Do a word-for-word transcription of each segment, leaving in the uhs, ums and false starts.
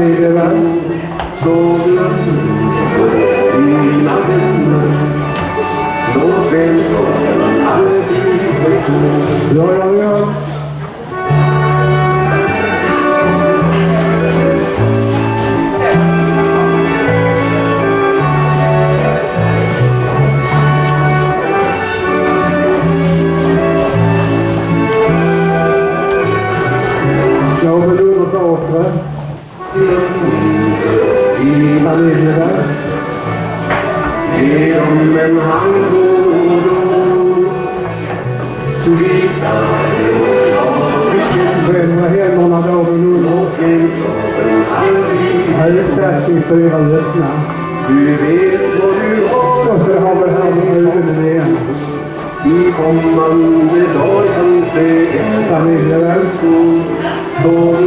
familjevän. Så glöm dina vänner. Låt en sorg alltid bestå. Ja, ja, ja. Jag vill undersöka i familjevän. Genom en handgård visar bränna händerna då och nu. Här är stärkt i fyra öppna. Du vet vad du har. Och så har vi här med ögonen igen. I kommande dag kanske en familjevän står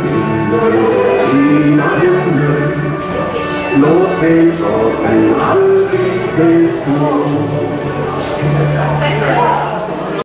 dina händer. Låt dig saken aldrig bestå.